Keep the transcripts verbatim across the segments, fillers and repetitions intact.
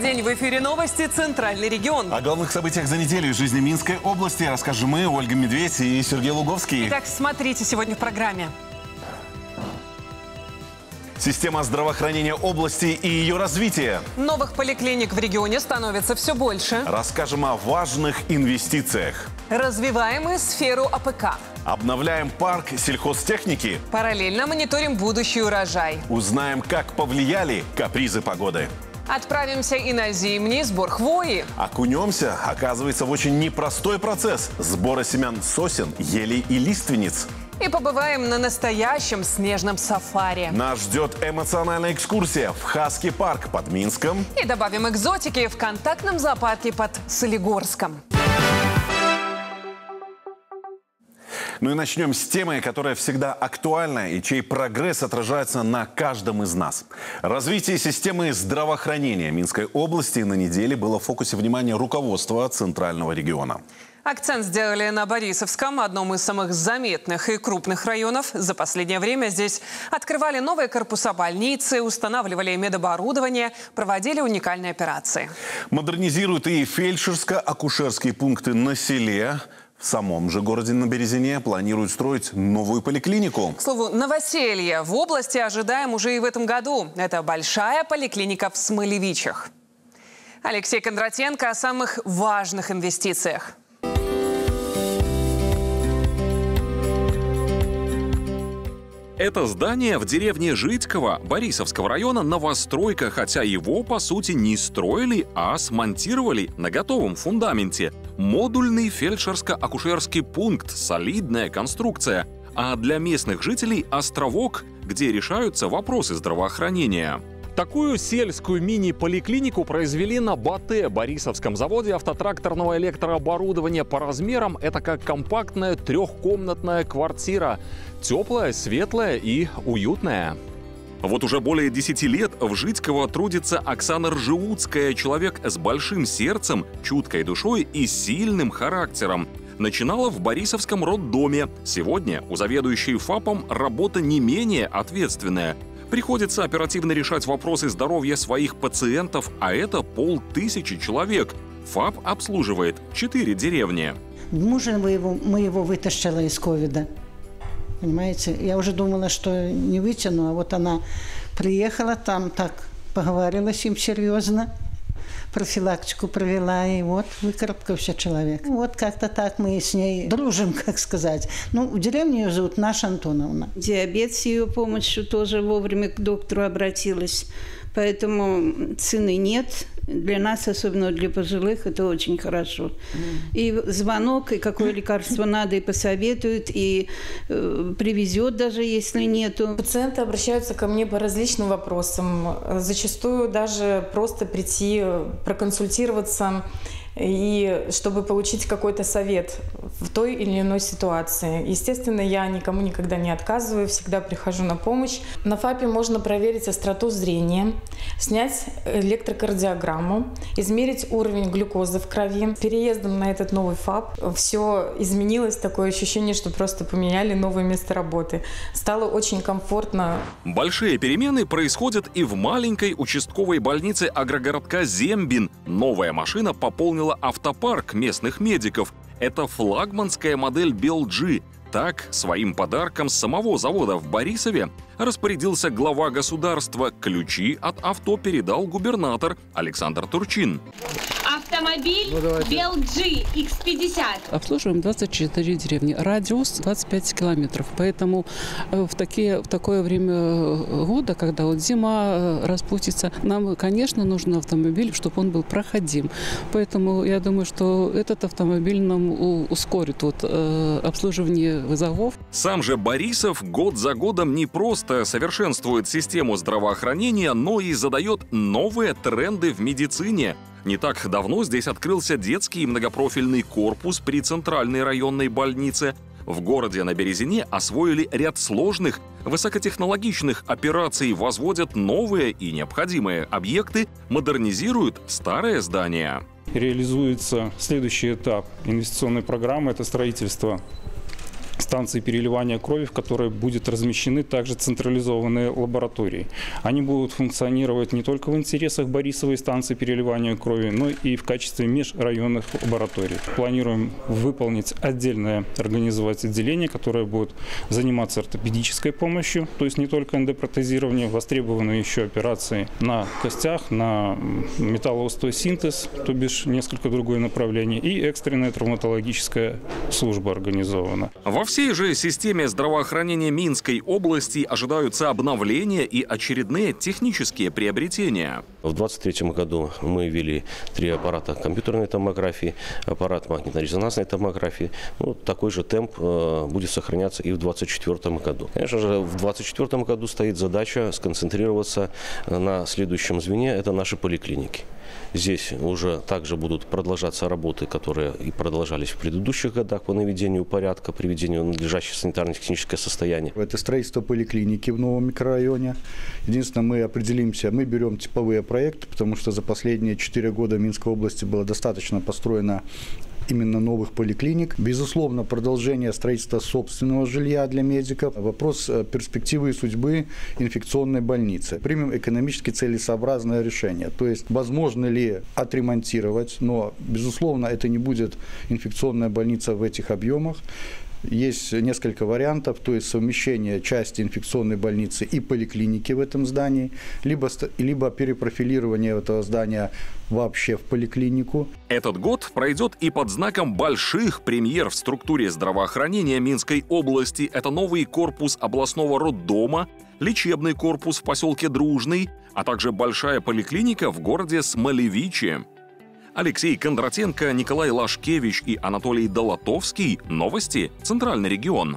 день, в эфире новости «Центральный регион». О главных событиях за неделю из жизни Минской области расскажем мы, Ольга Медведь и Сергей Луговский. Итак, смотрите сегодня в программе. Система здравоохранения области и ее развитие. Новых поликлиник в регионе становится все больше. Расскажем о важных инвестициях. Развиваем и сферу А П К. Обновляем парк сельхозтехники. Параллельно мониторим будущий урожай. Узнаем, как повлияли капризы погоды. Отправимся и на зимний сбор хвои. Окунемся, оказывается, в очень непростой процесс сбора семян сосен, елей и лиственниц. И побываем на настоящем снежном сафари. Нас ждет эмоциональная экскурсия в Хаски парк под Минском. И добавим экзотики в контактном зоопарке под Солигорском. Ну и начнем с темы, которая всегда актуальна и чей прогресс отражается на каждом из нас. Развитие системы здравоохранения Минской области на неделе было в фокусе внимания руководства Центрального региона. Акцент сделали на Борисовском, одном из самых заметных и крупных районов. За последнее время здесь открывали новые корпуса больницы, устанавливали медоборудование, проводили уникальные операции. Модернизируют и фельдшерско-акушерские пункты на селе. В самом же городе на Березине планируют строить новую поликлинику. К слову, новоселье в области ожидаем уже и в этом году. Это большая поликлиника в Смолевичах. Алексей Кондратенко о самых важных инвестициях. Это здание в деревне Житково Борисовского района новостройка, хотя его, по сути, не строили, а смонтировали на готовом фундаменте. Модульный фельдшерско-акушерский пункт, солидная конструкция. А для местных жителей – островок, где решаются вопросы здравоохранения. Такую сельскую мини-поликлинику произвели на БАТЭ, Борисовском заводе автотракторного электрооборудования. По размерам это как компактная трехкомнатная квартира. Теплая, светлая и уютная. Вот уже более десяти лет в Житково трудится Оксана Ржеуцкая, человек с большим сердцем, чуткой душой и сильным характером. Начинала в Борисовском роддоме. Сегодня у заведующей ФАПом работа не менее ответственная. Приходится оперативно решать вопросы здоровья своих пациентов, а это полтысячи человек. ФАП обслуживает четыре деревни. Мужа моего, моего вытащила из ковида. Понимаете? Я уже думала, что не вытяну, а вот она приехала, там так поговорила с ним серьезно, профилактику провела, и вот выкарабкался человек. Вот как-то так мы с ней дружим, как сказать. Ну, в деревне ее зовут Наша Антоновна. Диабет с ее помощью тоже вовремя к доктору обратилась. Поэтому цены нет. Для нас, особенно для пожилых, это очень хорошо. Mm. И звонок, и какое лекарство надо, и посоветуют, и э, привезет даже, если нету. Пациенты обращаются ко мне по различным вопросам. Зачастую даже просто прийти, проконсультироваться, и чтобы получить какой-то совет в той или иной ситуации. Естественно, я никому никогда не отказываю, всегда прихожу на помощь. На ФАПе можно проверить остроту зрения, снять электрокардиограмму, измерить уровень глюкозы в крови. Переездом на этот новый ФАП все изменилось, такое ощущение, что просто поменяли новое место работы. Стало очень комфортно. Большие перемены происходят и в маленькой участковой больнице агрогородка Зембин. Новая машина пополнила автопарк местных медиков. Это флагманская модель Белджи. Так, своим подарком с самого завода в Борисове распорядился глава государства. Ключи от авто передал губернатор Александр Турчин. Автомобиль Белджи икс пятьдесят. Обслуживаем двадцать четыре деревни. Радиус двадцать пять километров. Поэтому в, такие, в такое время года, когда вот зима распустится, нам, конечно, нужен автомобиль, чтобы он был проходим. Поэтому я думаю, что этот автомобиль нам ускорит вот, э, обслуживание вызовов. Сам же Борисов год за годом не просто совершенствует систему здравоохранения, но и задает новые тренды в медицине. Не так давно здесь открылся детский многопрофильный корпус при Центральной районной больнице. В городе на Березине освоили ряд сложных, высокотехнологичных операций, возводят новые и необходимые объекты, модернизируют старое здание. Реализуется следующий этап инвестиционной программы – это строительство станции переливания крови, в которой будут размещены также централизованные лаборатории. Они будут функционировать не только в интересах Борисовой станции переливания крови, но и в качестве межрайонных лабораторий. Планируем выполнить отдельное, организовать отделение, которое будет заниматься ортопедической помощью, то есть не только эндопротезирование, востребованы еще операции на костях, на металлоостеосинтез, то бишь несколько другое направление, и экстренная травматологическая служба организована. Во всей же системе здравоохранения Минской области ожидаются обновления и очередные технические приобретения. В две тысячи двадцать третьем году мы ввели три аппарата компьютерной томографии, аппарат магнитно-резонансной томографии. Ну, такой же темп э, будет сохраняться и в две тысячи двадцать четвёртом году. Конечно же, в две тысячи двадцать четвёртом году стоит задача сконцентрироваться на следующем звене – это наши поликлиники. Здесь уже также будут продолжаться работы, которые и продолжались в предыдущих годах по наведению порядка, приведению надлежащего санитарно-технического состояния. Это строительство поликлиники в новом микрорайоне. Единственное, мы определимся, мы берем типовые проекты, потому что за последние четыре года в Минской области было достаточно построено именно новых поликлиник. Безусловно, продолжение строительства собственного жилья для медиков. Вопрос перспективы и судьбы инфекционной больницы. Примем экономически целесообразное решение. То есть, возможно ли отремонтировать, но, безусловно, это не будет инфекционная больница в этих объемах. Есть несколько вариантов, то есть совмещение части инфекционной больницы и поликлиники в этом здании, либо, либо перепрофилирование этого здания вообще в поликлинику. Этот год пройдет и под знаком больших премьер в структуре здравоохранения Минской области. Это новый корпус областного роддома, лечебный корпус в поселке Дружный, а также большая поликлиника в городе Смолевичи. Алексей Кондратенко, Николай Лашкевич и Анатолий Долотовский. Новости. Центральный регион.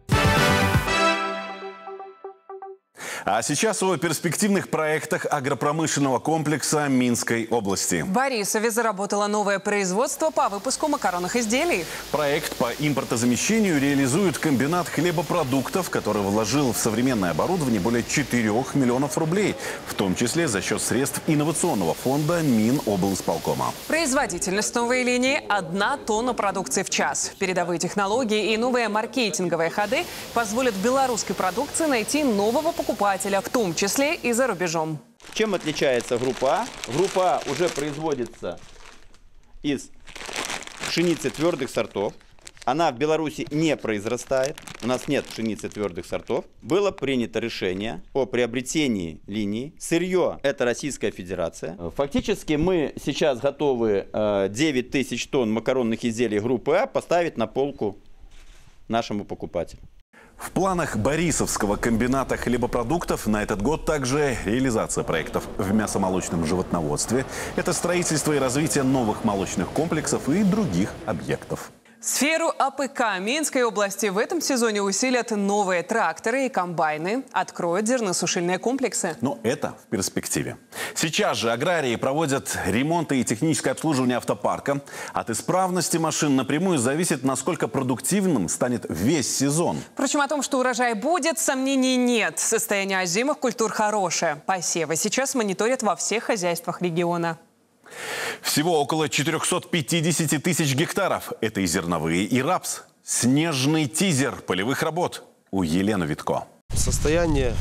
А сейчас о перспективных проектах агропромышленного комплекса Минской области. В Борисове заработало новое производство по выпуску макаронных изделий. Проект по импортозамещению реализует комбинат хлебопродуктов, который вложил в современное оборудование более четырёх миллионов рублей, в том числе за счет средств инновационного фонда Миноблсполкома. Производительность новой линии – одна тонна продукции в час. Передовые технологии и новые маркетинговые ходы позволят белорусской продукции найти нового покупателя, в том числе и за рубежом. Чем отличается группа А? Группа А уже производится из пшеницы твердых сортов. Она в Беларуси не произрастает. У нас нет пшеницы твердых сортов. Было принято решение о приобретении линии. Сырье – это Российская Федерация. Фактически мы сейчас готовы девять тысяч тонн макаронных изделий группы А поставить на полку нашему покупателю. В планах Борисовского комбината хлебопродуктов на этот год также реализация проектов в мясомолочном животноводстве. Это строительство и развитие новых молочных комплексов и других объектов. Сферу АПК Минской области в этом сезоне усилят новые тракторы и комбайны, откроют зерносушильные комплексы. Но это в перспективе. Сейчас же аграрии проводят ремонты и техническое обслуживание автопарка. От исправности машин напрямую зависит, насколько продуктивным станет весь сезон. Впрочем, о том, что урожай будет, сомнений нет. Состояние озимых культур хорошее. Посевы сейчас мониторят во всех хозяйствах региона. Всего около четырёхсот пятидесяти тысяч гектаров. Это и зерновые, и рапс. Снежный тизер полевых работ у Елены Витко. Состояние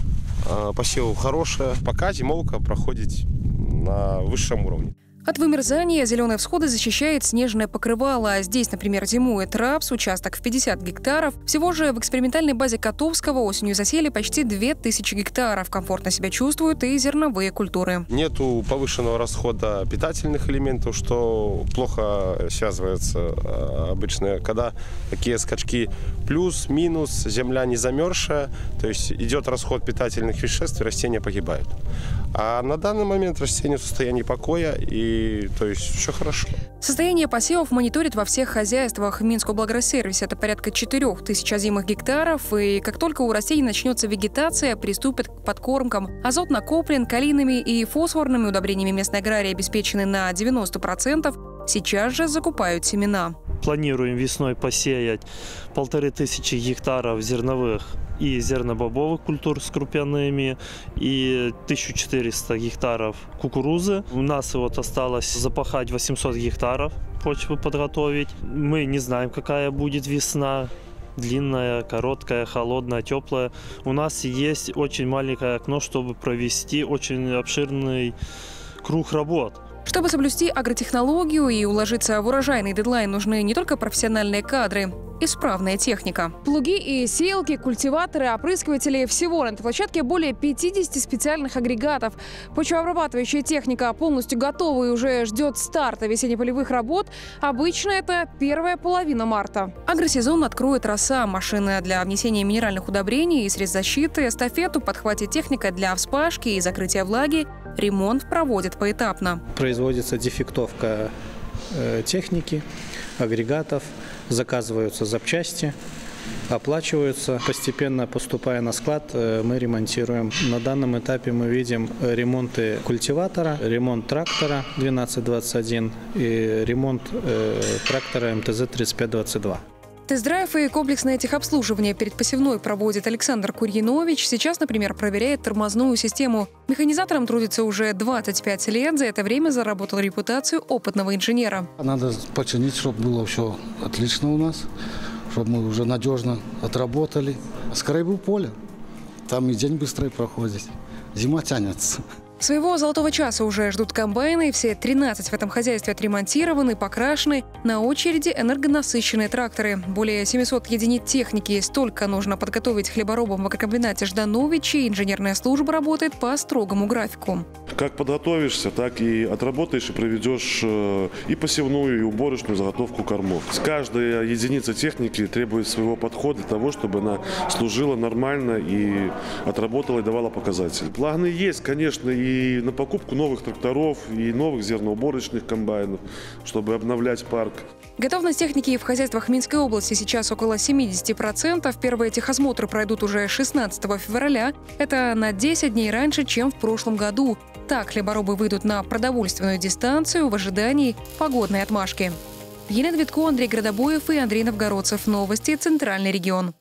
э, посевов хорошее. Пока зимовка проходит на высшем уровне. От вымерзания зеленые всходы защищает снежное покрывало. Здесь, например, зимует рапс, участок в пятьдесят гектаров. Всего же в экспериментальной базе Котовского осенью засели почти две тысячи гектаров. Комфортно себя чувствуют и зерновые культуры. Нету повышенного расхода питательных элементов, что плохо связывается обычно, когда такие скачки плюс-минус, земля не замерзшая, то есть идет расход питательных веществ, и растения погибают. А на данный момент растения в состоянии покоя, и то есть все хорошо. Состояние посевов мониторит во всех хозяйствах. В Минскоблгросервисе это порядка четырех тысяч озимых гектаров. И как только у растений начнется вегетация, приступят к подкормкам. Азот накоплен, калийными и фосфорными удобрениями местной аграрии обеспечены на девяносто процентов. Сейчас же закупают семена. Планируем весной посеять полторы тысячи гектаров зерновых и зернобобовых культур с крупяными и тысячу четыреста гектаров кукурузы. У нас вот осталось запахать восемьсот гектаров, почву подготовить. Мы не знаем, какая будет весна. длинная, короткая, холодная, теплая. У нас есть очень маленькое окно, чтобы провести очень обширный круг работ. Чтобы соблюсти агротехнологию и уложиться в урожайный дедлайн, нужны не только профессиональные кадры, исправная техника. Плуги и сеялки, культиваторы, опрыскиватели – всего на этой площадке более пятидесяти специальных агрегатов. Почвообрабатывающая техника полностью готова и уже ждет старта весенне-полевых работ. Обычно это первая половина марта. Агросезон откроет роса, машины для внесения минеральных удобрений и средств защиты, эстафету подхватит техника для вспашки и закрытия влаги. Ремонт проводит поэтапно. Производится дефектовка э, техники, агрегатов, заказываются запчасти, оплачиваются. Постепенно, поступая на склад, э, мы ремонтируем. На данном этапе мы видим ремонты культиватора, ремонт трактора двенадцать двадцать один и ремонт э, трактора эм тэ зэ тридцать пять двадцать два. Тест-драйв и комплексное техобслуживание перед посевной проводит Александр Курьянович. Сейчас, например, проверяет тормозную систему. Механизатором трудится уже двадцать пять лет. За это время заработал репутацию опытного инженера. Надо починить, чтобы было все отлично у нас, чтобы мы уже надежно отработали. Скорее бы поле. Там и день быстрее проходит. Зима тянется. Своего золотого часа уже ждут комбайны. Все тринадцать в этом хозяйстве отремонтированы, покрашены. На очереди энергонасыщенные тракторы. Более семисот единиц техники. Столько нужно подготовить хлеборобам в агрокомбинате Ждановичи. Инженерная служба работает по строгому графику. Как подготовишься, так и отработаешь и проведешь и посевную, и уборочную заготовку кормов. Каждая единица техники требует своего подхода для того, чтобы она служила нормально и отработала и давала показатели. Планы есть, конечно, и И на покупку новых тракторов, и новых зерноуборочных комбайнов, чтобы обновлять парк. Готовность техники в хозяйствах Минской области сейчас около семидесяти процентов. Первые техосмотры пройдут уже шестнадцатого февраля. Это на десять дней раньше, чем в прошлом году. Так хлеборобы выйдут на продовольственную дистанцию в ожидании погодной отмашки. Елена Витко, Андрей Градобоев и Андрей Новгородцев. Новости. Центральный регион.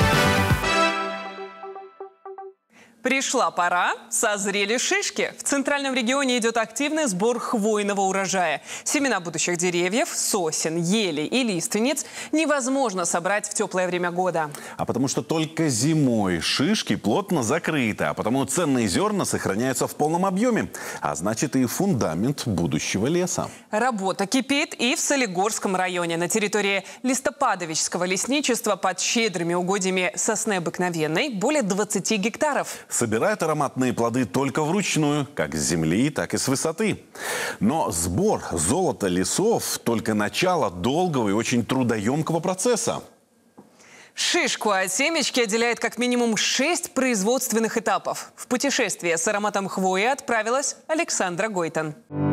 Пришла пора, созрели шишки. В центральном регионе идет активный сбор хвойного урожая. Семена будущих деревьев, сосен, елей и лиственниц невозможно собрать в теплое время года. А потому что только зимой шишки плотно закрыты, а потому ценные зерна сохраняются в полном объеме. А значит, и фундамент будущего леса. Работа кипит и в Солигорском районе. На территории Листопадовичского лесничества под щедрыми угодьями сосны обыкновенной более двадцати гектаров. Собирают ароматные плоды только вручную, как с земли, так и с высоты. Но сбор золота лесов – только начало долгого и очень трудоемкого процесса. Шишку от семечки отделяет как минимум шесть производственных этапов. В путешествие с ароматом хвои отправилась Александра Гойтан.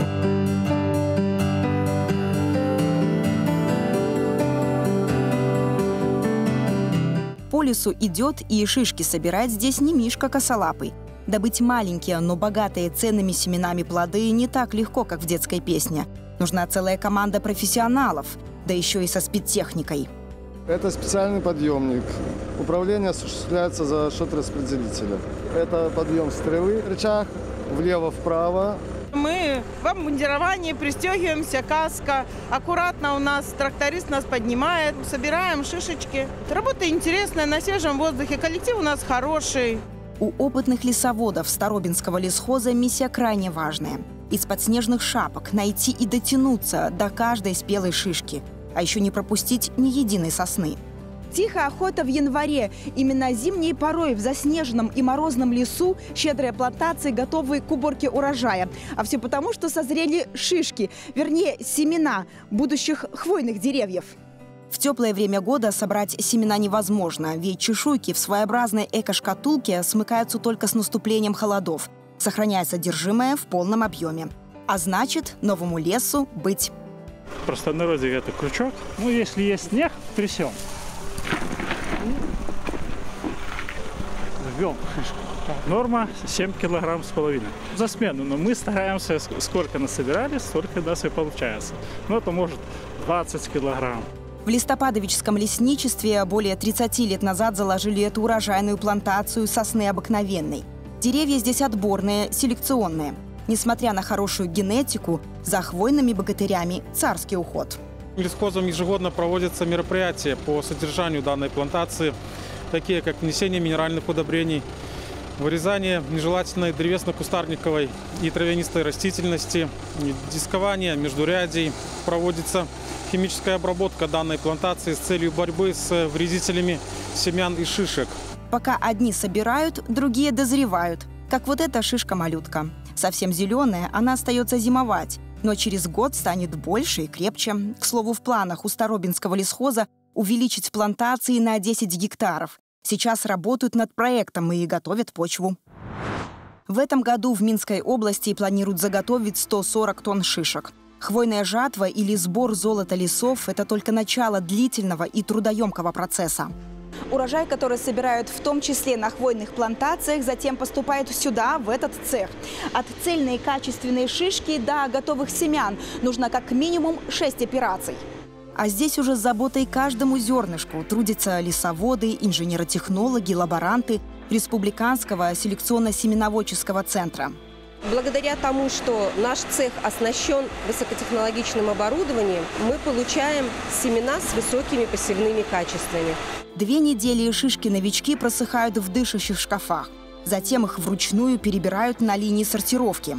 По лесу идет и шишки собирает здесь не Мишка косолапый. Добыть маленькие, но богатые ценными семенами плоды не так легко, как в детской песне. Нужна целая команда профессионалов, да еще и со спидтехникой. Это специальный подъемник. Управление осуществляется за счет распределителя. Это подъем стрелы, рычаг влево-вправо. Мы в обмундировании, пристегиваемся, каска. Аккуратно у нас тракторист нас поднимает. Собираем шишечки. Работа интересная, на свежем воздухе. Коллектив у нас хороший. У опытных лесоводов Старобинского лесхоза миссия крайне важная. Из-под снежных шапок найти и дотянуться до каждой спелой шишки. А еще не пропустить ни единой сосны. Тихая охота в январе. Именно зимней порой в заснеженном и морозном лесу щедрые плантации, готовые к уборке урожая. А все потому, что созрели шишки, вернее, семена будущих хвойных деревьев. В теплое время года собрать семена невозможно, ведь чешуйки в своеобразной эко-шкатулке смыкаются только с наступлением холодов, сохраняя содержимое в полном объеме. А значит, новому лесу быть. В простонародье это крючок. Ну, если есть снег, трясем. Ввел шишку. Норма семь килограмм с половиной за смену, но мы стараемся, сколько насобирали, столько у нас и получается. Ну, это может двадцать килограмм. В Листопадовичском лесничестве более тридцати лет назад заложили эту урожайную плантацию сосны обыкновенной. Деревья здесь отборные, селекционные. Несмотря на хорошую генетику, за хвойными богатырями царский уход. Лесхозом ежегодно проводятся мероприятия по содержанию данной плантации, такие как внесение минеральных удобрений, вырезание нежелательной древесно-кустарниковой и травянистой растительности, дискование междурядий. Проводится химическая обработка данной плантации с целью борьбы с вредителями семян и шишек. Пока одни собирают, другие дозревают. Как вот эта шишка-малютка. Совсем зеленая, она остается зимовать, но через год станет больше и крепче. К слову, в планах у Старобинского лесхоза увеличить плантации на десять гектаров. Сейчас работают над проектом и готовят почву. В этом году в Минской области планируют заготовить сто сорок тонн шишек. Хвойная жатва или сбор золота лесов – это только начало длительного и трудоемкого процесса. Урожай, который собирают в том числе на хвойных плантациях, затем поступает сюда, в этот цех. От цельной качественной шишки до готовых семян нужно как минимум шесть операций. А здесь уже с заботой каждому зернышку трудятся лесоводы, инженеротехнологи, лаборанты Республиканского селекционно-семеноводческого центра. Благодаря тому, что наш цех оснащен высокотехнологичным оборудованием, мы получаем семена с высокими посевными качествами. Две недели шишки-новички просыхают в дышащих шкафах. Затем их вручную перебирают на линии сортировки.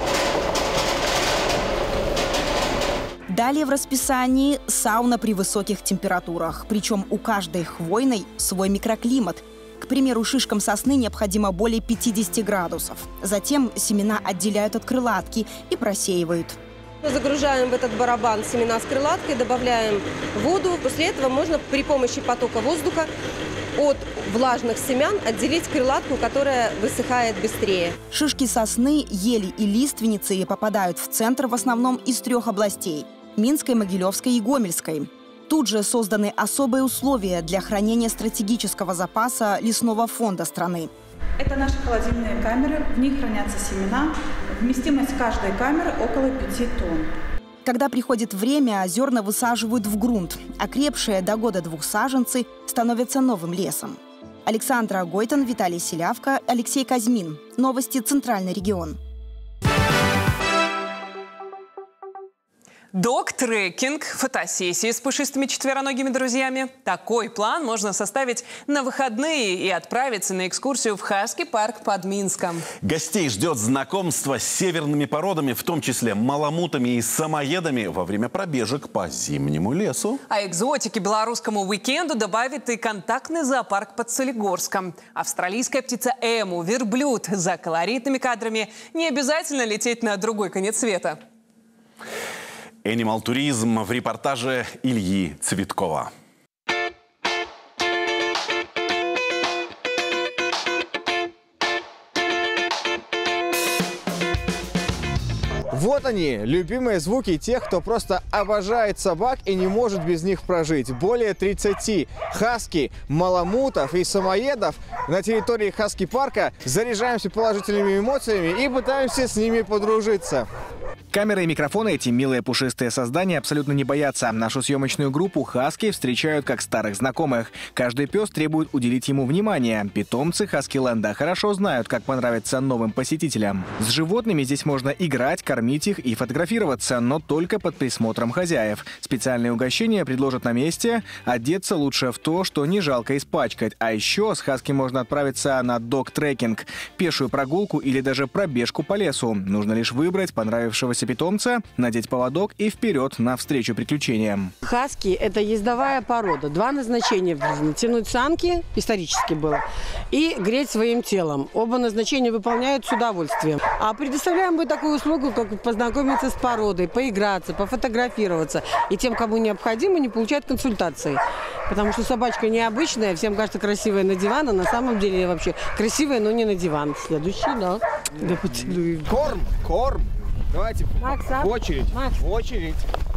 Далее в расписании сауна при высоких температурах. Причем у каждой хвойной свой микроклимат. К примеру, шишкам сосны необходимо более пятидесяти градусов. Затем семена отделяют от крылатки и просеивают. Загружаем в этот барабан семена с крылаткой, добавляем воду. После этого можно при помощи потока воздуха от влажных семян отделить крылатку, которая высыхает быстрее. Шишки сосны, ели и лиственницы попадают в центр в основном из трех областей – Минской, Могилевской и Гомельской. Тут же созданы особые условия для хранения стратегического запаса лесного фонда страны. Это наши холодильные камеры, в них хранятся семена. Вместимость каждой камеры около пяти тонн. Когда приходит время, зерна высаживают в грунт. Окрепшие до года-двух саженцы становятся новым лесом. Александра Гойтон, Виталий Селявко, Алексей Казьмин. Новости Центральный регион. Док-трекинг, фотосессии с пушистыми четвероногими друзьями. Такой план можно составить на выходные и отправиться на экскурсию в Хаски парк под Минском. Гостей ждет знакомство с северными породами, в том числе маламутами и самоедами во время пробежек по зимнему лесу. А экзотики белорусскому уикенду добавит и контактный зоопарк под Солигорском. Австралийская птица эму, верблюд. За колоритными кадрами не обязательно лететь на другой конец света. Animal туризм в репортаже Ильи Цветкова. Вот они, любимые звуки тех, кто просто обожает собак и не может без них прожить. Более тридцати хаски, маламутов и самоедов на территории хаски-парка. Заряжаемся положительными эмоциями и пытаемся с ними подружиться. Камеры и микрофоны эти милые пушистые создания абсолютно не боятся. Нашу съемочную группу хаски встречают как старых знакомых. Каждый пес требует уделить ему внимание. Питомцы Хаскиленда хорошо знают, как понравиться новым посетителям. С животными здесь можно играть, кормить их и фотографироваться, но только под присмотром хозяев. Специальные угощения предложат на месте. Одеться лучше в то, что не жалко испачкать. А еще с хаски можно отправиться на дог-трекинг, пешую прогулку или даже пробежку по лесу. Нужно лишь выбрать понравившегося питомца, надеть поводок и вперед навстречу приключениям. Хаски – это ездовая порода. Два назначения в жизни. Тянуть санки, исторически было, и греть своим телом. Оба назначения выполняют с удовольствием. А предоставляем мы такую услугу, как познакомиться с породой, поиграться, пофотографироваться. И тем, кому необходимо, не получают консультации. Потому что собачка необычная, всем кажется красивая на диван, а на самом деле вообще красивая, но не на диван. Следующий, да. Да поцелуем. Корм, корм. Давайте Макс, в очередь, Макс. в очередь.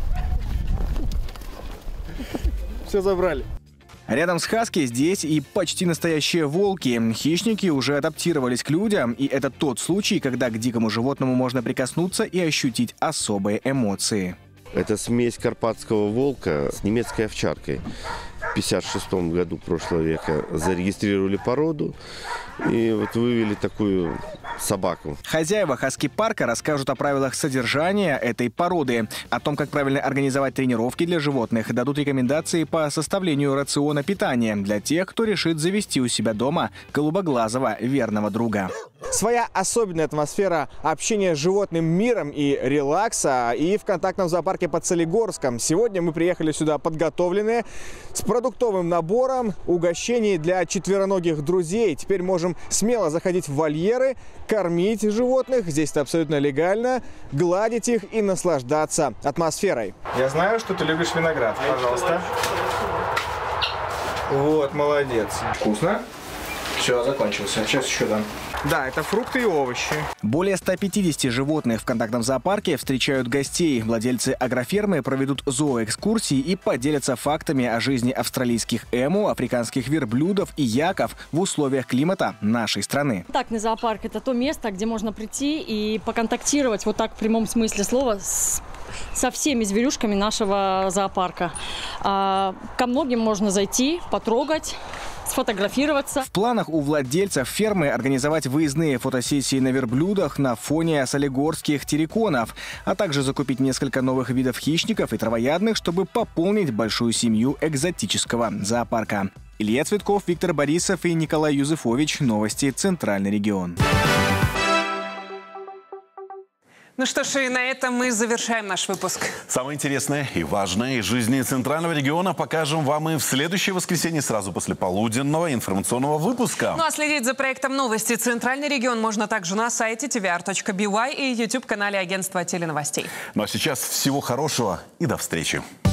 Все забрали. Рядом с хаски здесь и почти настоящие волки. Хищники уже адаптировались к людям, и это тот случай, когда к дикому животному можно прикоснуться и ощутить особые эмоции. Это смесь карпатского волка с немецкой овчаркой. В пятьдесят шестом году прошлого века зарегистрировали породу и вот вывели такую собаку. Хозяева хаски-парка расскажут о правилах содержания этой породы, о том, как правильно организовать тренировки для животных, дадут рекомендации по составлению рациона питания для тех, кто решит завести у себя дома голубоглазого верного друга. Своя особенная атмосфера общения с животным миром и релакса и в контактном зоопарке под Солигорском. Сегодня мы приехали сюда подготовленные, с продуктовым набором, угощений для четвероногих друзей. Теперь можем смело заходить в вольеры, кормить животных, здесь это абсолютно легально, гладить их и наслаждаться атмосферой. Я знаю, что ты любишь виноград. Пожалуйста. Вот, молодец. Вкусно? Все, закончился. Сейчас еще дам. Да, это фрукты и овощи. Более ста пятидесяти животных в контактном зоопарке встречают гостей. Владельцы агрофермы проведут зооэкскурсии и поделятся фактами о жизни австралийских эму, африканских верблюдов и яков в условиях климата нашей страны. Контактный зоопарк – это то место, где можно прийти и поконтактировать, вот так в прямом смысле слова, с со всеми зверюшками нашего зоопарка. А, ко многим можно зайти, потрогать, сфотографироваться. В планах у владельцев фермы организовать выездные фотосессии на верблюдах на фоне солигорских терриконов, а также закупить несколько новых видов хищников и травоядных, чтобы пополнить большую семью экзотического зоопарка. Илья Цветков, Виктор Борисов и Николай Юзефович. Новости Центральный регион. Ну что ж, и на этом мы завершаем наш выпуск. Самое интересное и важное из жизни Центрального региона покажем вам и в следующее воскресенье сразу после полуденного информационного выпуска. Ну а следить за проектом «Новости Центральный регион» можно также на сайте ти ви ар точка би уай и YouTube-канале агентства теленовостей. Ну а сейчас всего хорошего и до встречи.